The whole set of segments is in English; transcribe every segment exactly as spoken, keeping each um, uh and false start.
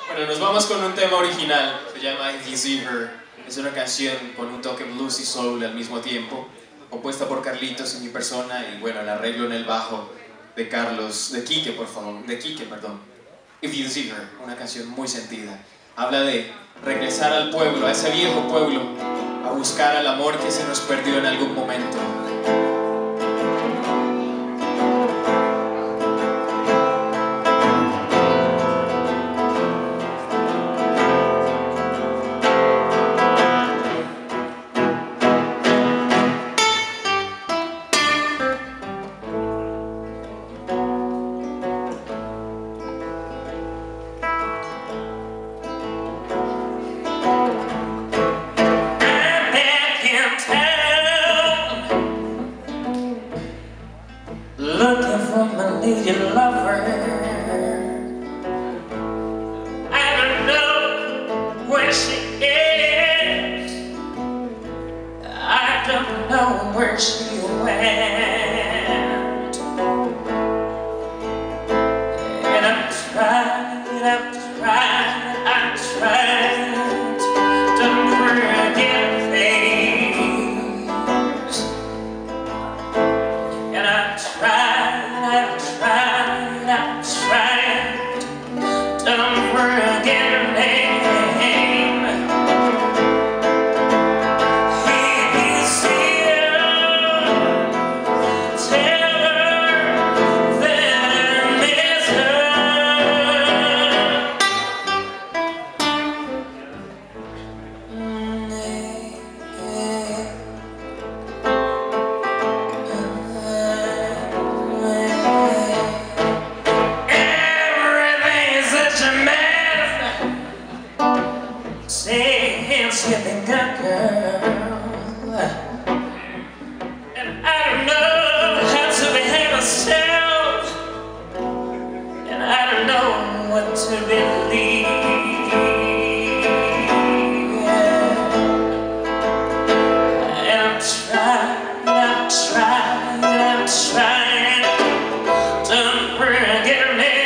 Bueno, nos vamos con un tema original, se llama If You See Her. Es una canción con un toque blues y soul al mismo tiempo, compuesta por Carlitos en mi persona y bueno, el arreglo en el bajo de Carlos, de Quique, por favor, de Quique, perdón. If You See Her, una canción muy sentida. Habla de regresar al pueblo, a ese viejo pueblo, a buscar al amor que se nos perdió en algún momento. Looking for my lady lover. I don't know where she is. I don't know where she went. And I'm trying, I'm trying, I'm trying to forget things. And I'm trying, I'm trying, I'm trying to forget her name. If you see her, tell her that I miss skipping that girl, and I don't know how to behave myself, and I don't know what to believe. And I'm trying, I'm trying, I'm trying to forget her name.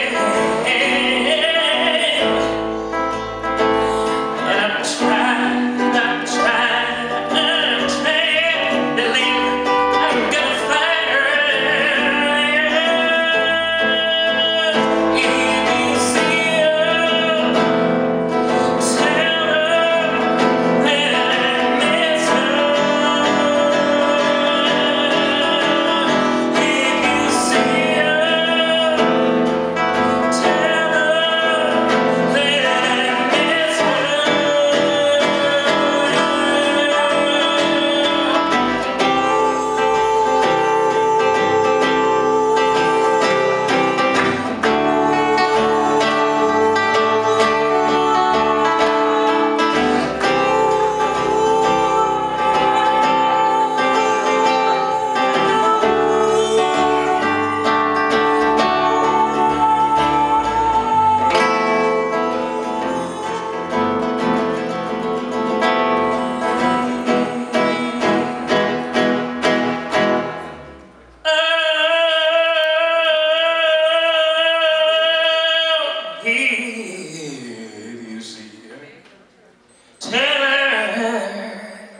If you see her, tell her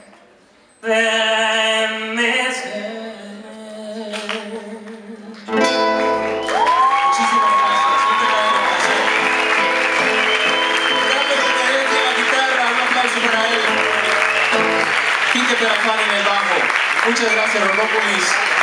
that I miss her. Muchísimas gracias, no te vayas a Dale referencia a la guitarra, un aplauso para él. Quique Perafán en el bajo. Muchas gracias, Rocópolis.